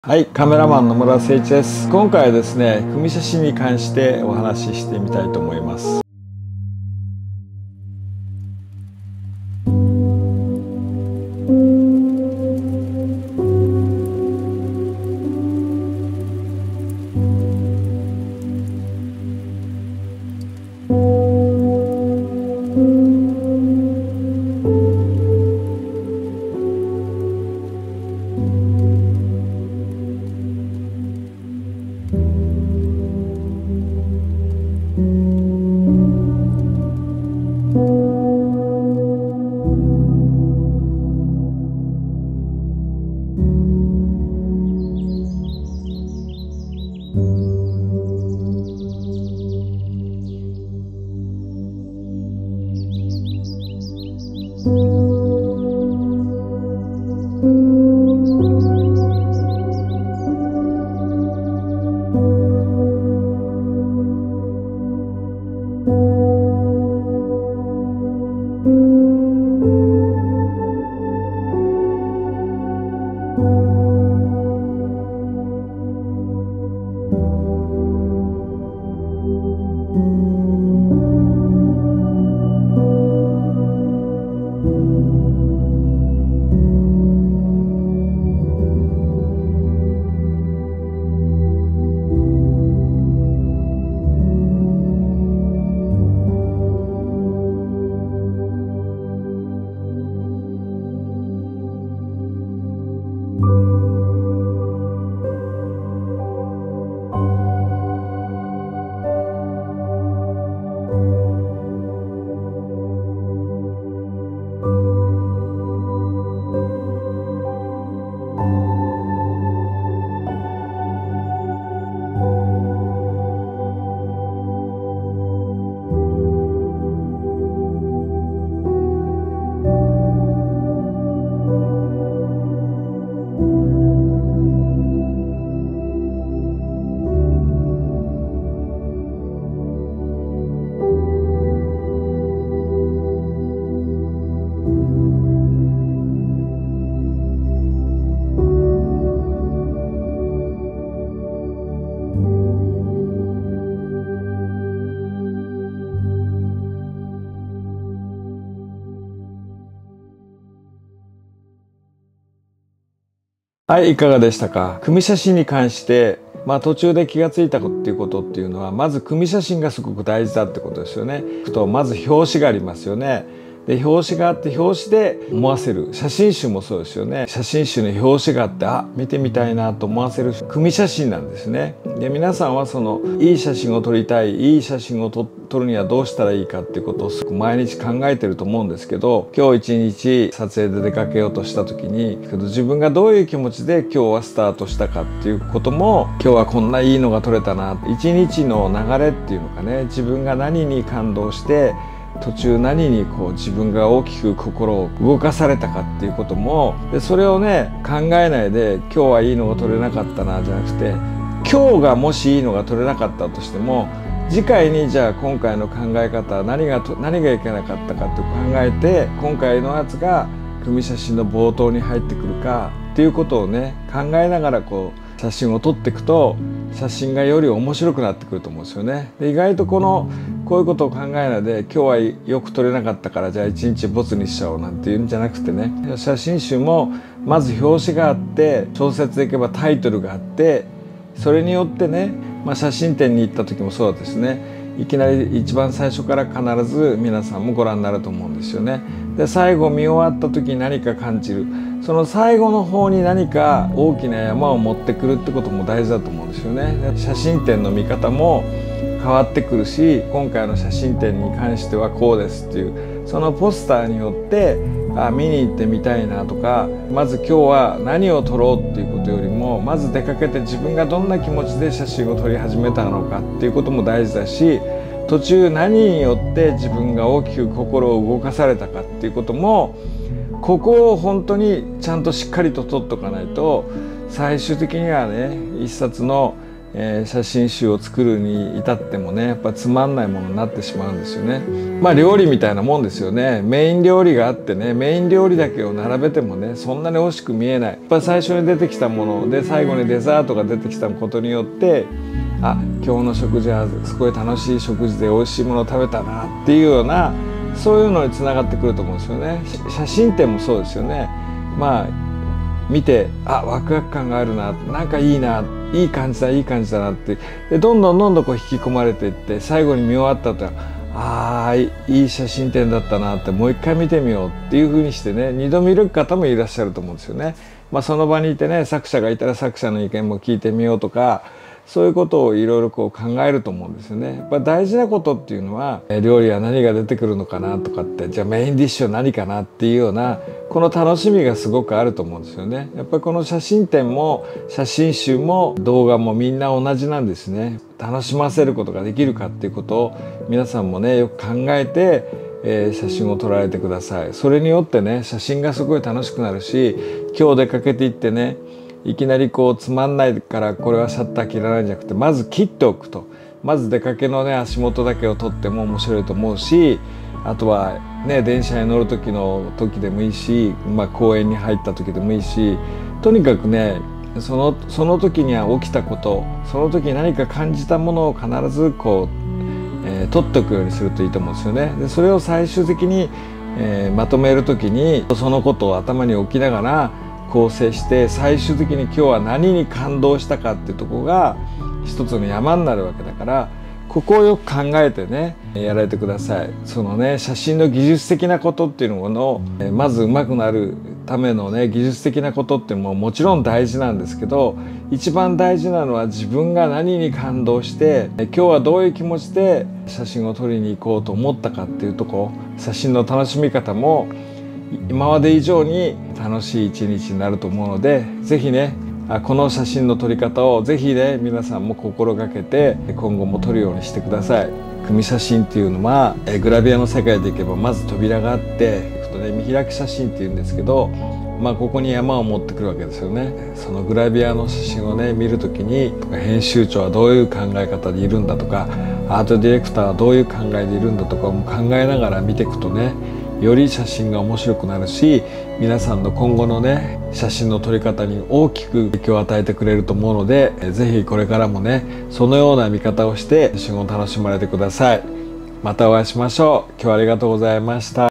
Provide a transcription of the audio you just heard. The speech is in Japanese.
はい、カメラマンの村誠一です。今回はですね、組写真に関してお話ししてみたいと思います。はい、いかがでしたか。組写真に関して途中で気がついたっていうことっていうのは、まず組写真がすごく大事だってことですよね。まず表紙がありますよね。で、表紙があって、表紙で思わせる。写真集もそうですよね。写真集の表紙があって、見てみたいなと思わせる組写真なんですね。で、皆さんはいい写真を撮りたい、いい写真を撮るにはどうしたらいいかっていうことをすごく毎日考えてると思うんですけど、今日一日撮影で出かけようとした時に、自分がどういう気持ちで今日はスタートしたかっていうことも、今日はこんないいのが撮れたな、一日の流れっていうのかね、自分が何に感動して途中何に自分が大きく心を動かされたかっていうことも、でそれをね考えないで今日はいいのが撮れなかったなじゃなくて、今日がもしいいのが撮れなかったとしても、次回にじゃあ今回の考え方何がいけなかったかって考えて、今回のやつが組写真の冒頭に入ってくるかっていうことをね考えながら写真を撮っていくと、写真がより面白くなってくると思うんですよね。で、意外とこういうことを考えないで、今日はよく撮れなかったからじゃあ一日ボツにしちゃおうなんていうんじゃなくてね、写真集もまず表紙があって、小説でいけばタイトルがあって、それによってね、写真展に行った時もそうですね、いきなり一番最初から必ず皆さんもご覧になると思うんですよね。で、最後見終わった時に何か感じる、その最後の方に何か大きな山を持ってくるってことも大事だと思うんですよね。で、写真展の見方も変わってくるし、今回の写真展に関してはこうですっていうそのポスターによって見に行ってみたいなとか、まず今日は何を撮ろうっていうことよりも、まず出かけて自分がどんな気持ちで写真を撮り始めたのかっていうことも大事だし、途中何によって自分が大きく心を動かされたかっていうことも、ここを本当にちゃんとしっかりと撮っとかないと、最終的にはね一冊の写真集を作るに至ってもねやっぱつまんないものになってしまうんですよね。まあ料理みたいなもんですよね。メイン料理があってね、メイン料理だけを並べてもねそんなに美味しく見えない。やっぱ最初に出てきたもので最後にデザートが出てきたことによって、あ、今日の食事はすごい楽しい食事で美味しいものを食べたなっていうような、そういうのにつながってくると思うんですよね。写真展もそうですよね。まあ見て、あ、ワクワク感があるな、なんかいいな、いい感じだ、いい感じだなって、でどんどんこう引き込まれていって、最後に見終わった後は、ああ、いい写真展だったなって、もう一回見てみようっていうふうにしてね、二度見る方もいらっしゃると思うんですよね。まあその場にいてね、作者がいたら作者の意見も聞いてみようとか、そういうことをいろいろこう考えると思うんですよね。やっぱ大事なことっていうのは、料理は何が出てくるのかなとかって、じゃあメインディッシュは何かなっていうような、この楽しみがすごくあると思うんですよね。やっぱりこの写真展も写真集も動画もみんな同じなんですね。楽しませることができるかっていうことを皆さんもねよく考えて、写真を撮られてください。それによってね写真がすごい楽しくなるし、今日出かけていってねいきなりこうつまんないからこれはシャッター切らないんじゃなくて、まず切っておくと、まず出かけのね足元だけを撮っても面白いと思うし、あとはね電車に乗る時でもいいし、まあ、公園に入った時でもいいし、とにかくねその時には起きたこと、その時に何か感じたものを必ずこう、撮っておくようにするといいと思うんですよね。でそれを最終的に、まとめる時にそのことを頭に置きながら構成して、最終的に今日は何に感動したかっていうところが一つの山になるわけだから、ここをよく考えてねやられてください。そのね写真の技術的なことっていうのをまず上手くなるためのね技術的なことっていうのももちろん大事なんですけど、一番大事なのは自分が何に感動して今日はどういう気持ちで写真を撮りに行こうと思ったかっていうところ、写真の楽しみ方も今まで以上に楽しい一日になると思うので、是非ねこの写真の撮り方を是非ね皆さんも心がけて今後も撮るようにしてください。組写真っていうのはグラビアの世界でいけばまず扉があって、見開き写真っていうんですけど、まあここに山を持ってくるわけですよね。そのグラビアの写真をね見るときに、編集長はどういう考え方でいるんだとか、アートディレクターはどういう考えでいるんだとかも考えながら見ていくとね、より写真が面白くなるし、皆さんの今後のね写真の撮り方に大きく影響を与えてくれると思うので、是非これからもねそのような見方をして写真を楽しまれてください。またお会いしましょう。今日はありがとうございました。